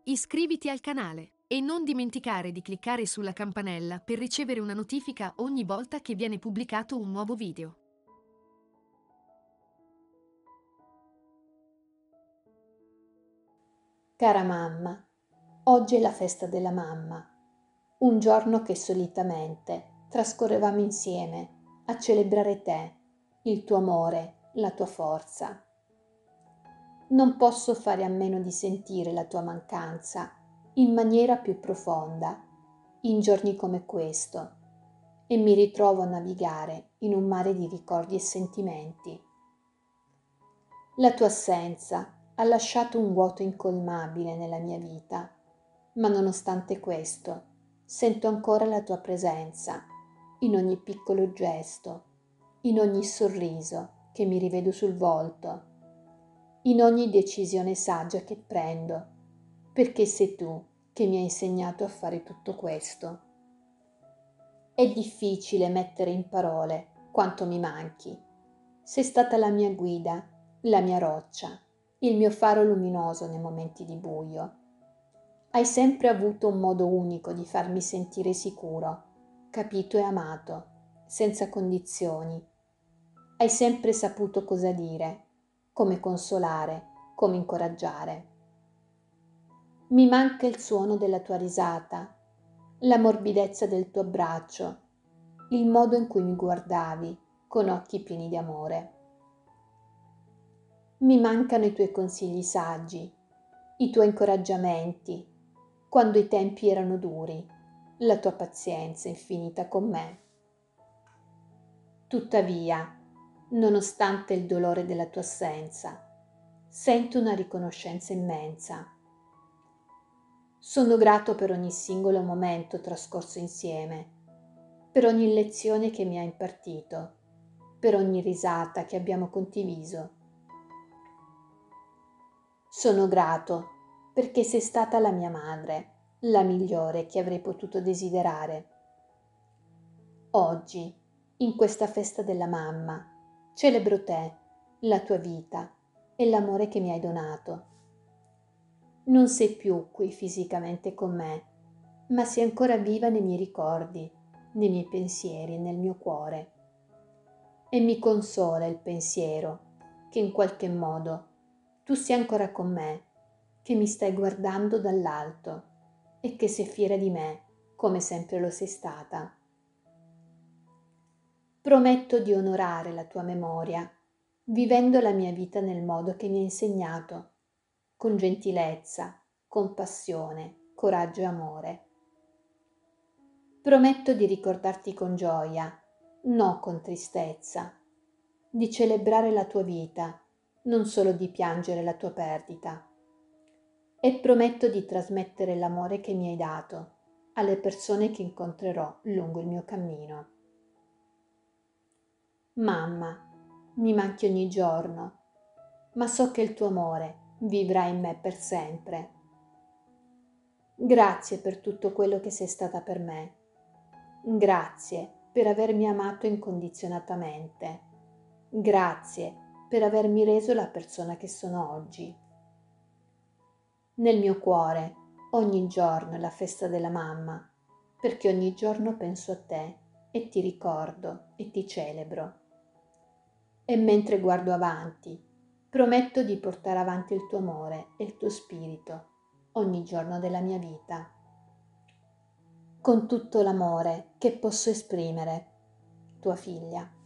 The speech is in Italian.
iscriviti al canale e non dimenticare di cliccare sulla campanella per ricevere una notifica ogni volta che viene pubblicato un nuovo video. Cara mamma, oggi è la festa della mamma, un giorno che solitamente trascorrevamo insieme a celebrare te, il tuo amore, la tua forza. Non posso fare a meno di sentire la tua mancanza in maniera più profonda in giorni come questo e mi ritrovo a navigare in un mare di ricordi e sentimenti. La tua assenza ha lasciato un vuoto incolmabile nella mia vita, ma nonostante questo sento ancora la tua presenza in ogni piccolo gesto, in ogni sorriso che mi rivedo sul volto, in ogni decisione saggia che prendo, perché sei tu che mi hai insegnato a fare tutto questo. È difficile mettere in parole quanto mi manchi. Sei stata la mia guida, la mia roccia, il mio faro luminoso nei momenti di buio. Hai sempre avuto un modo unico di farmi sentire sicuro, capito e amato, senza condizioni. Hai sempre saputo cosa dire, come consolare, come incoraggiare. Mi manca il suono della tua risata, la morbidezza del tuo abbraccio, il modo in cui mi guardavi con occhi pieni di amore. Mi mancano i tuoi consigli saggi, i tuoi incoraggiamenti, quando i tempi erano duri, la tua pazienza infinita con me. Tuttavia, nonostante il dolore della tua assenza, sento una riconoscenza immensa. Sono grato per ogni singolo momento trascorso insieme, per ogni lezione che mi hai impartito, per ogni risata che abbiamo condiviso. Sono grato perché sei stata la mia madre, la migliore che avrei potuto desiderare. Oggi, in questa festa della mamma, celebro te, la tua vita e l'amore che mi hai donato. Non sei più qui fisicamente con me, ma sei ancora viva nei miei ricordi, nei miei pensieri e nel mio cuore. E mi consola il pensiero che in qualche modo tu sia ancora con me, che mi stai guardando dall'alto e che sei fiera di me come sempre lo sei stata. Prometto di onorare la tua memoria, vivendo la mia vita nel modo che mi hai insegnato, con gentilezza, compassione, coraggio e amore. Prometto di ricordarti con gioia, no con tristezza, di celebrare la tua vita, non solo di piangere la tua perdita. E prometto di trasmettere l'amore che mi hai dato alle persone che incontrerò lungo il mio cammino. Mamma, mi manchi ogni giorno, ma so che il tuo amore vivrà in me per sempre. Grazie per tutto quello che sei stata per me. Grazie per avermi amato incondizionatamente. Grazie per avermi reso la persona che sono oggi. Nel mio cuore ogni giorno è la festa della mamma, perché ogni giorno penso a te e ti ricordo e ti celebro. E mentre guardo avanti, prometto di portare avanti il tuo amore e il tuo spirito ogni giorno della mia vita, con tutto l'amore che posso esprimere, tua figlia.